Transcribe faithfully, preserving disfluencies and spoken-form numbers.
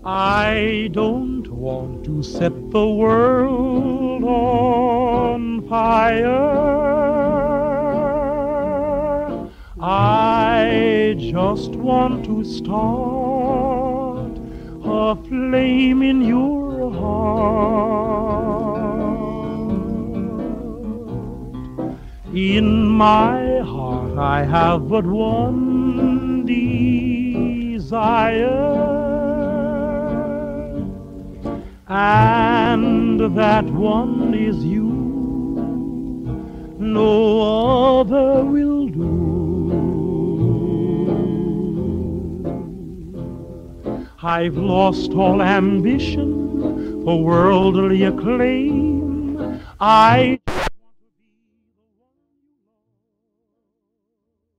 I don't want to set the world on fire. I just want to start a flame in your heart. In my heart I have but one desire, and that one is you. No other will do. I've lost all ambition for worldly acclaim. I